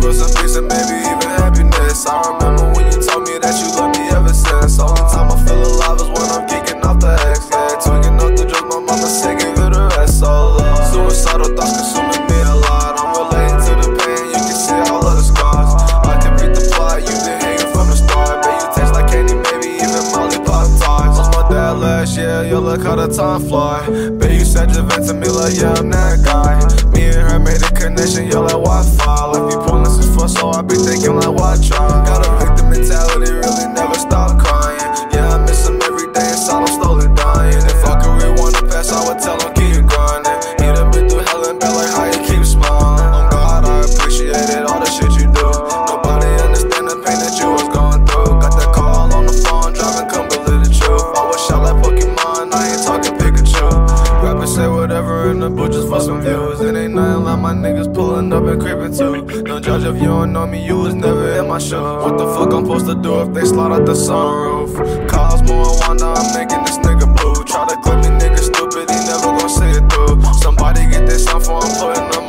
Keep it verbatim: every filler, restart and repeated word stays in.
for some peace and maybe even happiness. I remember when you told me that you love me ever since. Only time I feel alive is when I'm geeking off the X, yeah. Tweaking off the drugs, my mama said give it a rest. So long. Suicidal thoughts consuming me a lot. I'm relating to the pain, you can see all of the scars. I can beat the plot, you been hanging from the start. Bet you taste like candy, maybe even Molly Pop Tarts. Lost my dad last year, yo, look how the time fly. Bet you said your vent to me like, yeah, I'm that guy. Me and her made a connection, yo, like Wi-Fi. Life be pointless as fuck, so I be thinking like, why try? Got a victim mentality, really never stop crying. Yeah, I miss him every day, inside I'm slowly dying. If I could rewind the past, I would tell him keep grinding. He done been through hell and back, like how you keep smiling. Oh God, I appreciated all the shit you do. Nobody understand the pain that you was going through. Got that call on the phone, driving, come believe the truth. I wish I like Pokemon, I ain't talking Pikachu. Rappers say whatever in the booth just for some views. It ain't nothing like my niggas pulling up and creeping too. Don't judge if you don't know me, you was never in my shoes. What the fuck I'm supposed to do if they slide out the sunroof? Cosmo and Wanda, I'm making this nigga blue. Try to clip me, nigga stupid, he never gon' see it through. Somebody get this sound for I'm putting them